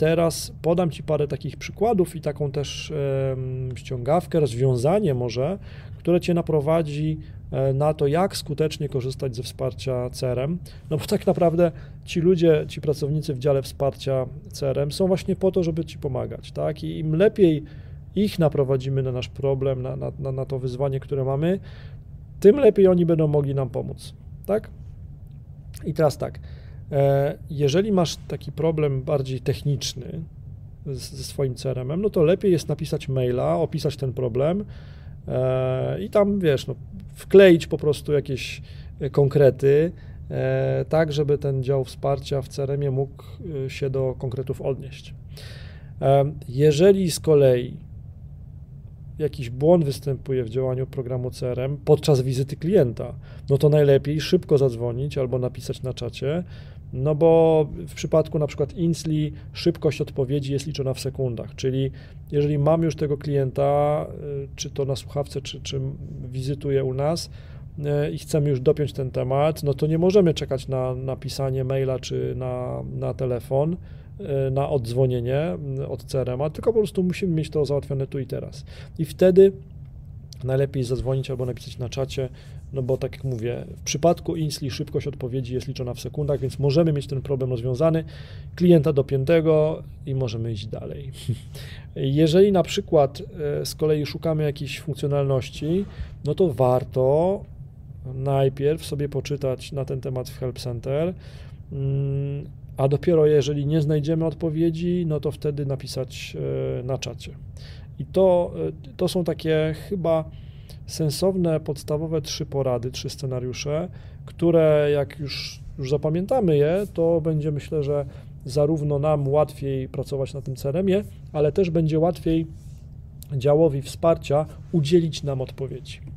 teraz podam Ci parę takich przykładów i taką też ściągawkę, rozwiązanie może, które Cię naprowadzi na to, jak skutecznie korzystać ze wsparcia CRM, no bo tak naprawdę ci ludzie, ci pracownicy w dziale wsparcia CRM są właśnie po to, żeby Ci pomagać, tak? I im lepiej ich naprowadzimy na nasz problem, na to wyzwanie, które mamy, tym lepiej oni będą mogli nam pomóc, tak? I teraz tak, jeżeli masz taki problem bardziej techniczny ze swoim CRM-em, no to lepiej jest napisać maila, opisać ten problem i tam, wiesz, no, wkleić po prostu jakieś konkrety, tak, żeby ten dział wsparcia w CRM-ie mógł się do konkretów odnieść. Jeżeli z kolei jakiś błąd występuje w działaniu programu CRM podczas wizyty klienta, no to najlepiej szybko zadzwonić albo napisać na czacie, no bo w przypadku na przykład Insli szybkość odpowiedzi jest liczona w sekundach, czyli jeżeli mamy już tego klienta, czy to na słuchawce, czy wizytuje u nas i chcemy już dopiąć ten temat, no to nie możemy czekać na napisanie maila czy na telefon, na oddzwonienie od CRM-a, tylko po prostu musimy mieć to załatwione tu i teraz. I wtedy najlepiej zadzwonić albo napisać na czacie, no bo tak jak mówię, w przypadku Insli szybkość odpowiedzi jest liczona w sekundach, więc możemy mieć ten problem rozwiązany, klienta dopiętego i możemy iść dalej. Jeżeli na przykład z kolei szukamy jakiejś funkcjonalności, no to warto najpierw sobie poczytać na ten temat w Help Center, a dopiero jeżeli nie znajdziemy odpowiedzi, no to wtedy napisać na czacie. I to są takie chyba sensowne, podstawowe 3 porady, 3 scenariusze, które jak już zapamiętamy je, to będzie, myślę, że zarówno nam łatwiej pracować na tym CRM-ie, ale też będzie łatwiej działowi wsparcia udzielić nam odpowiedzi.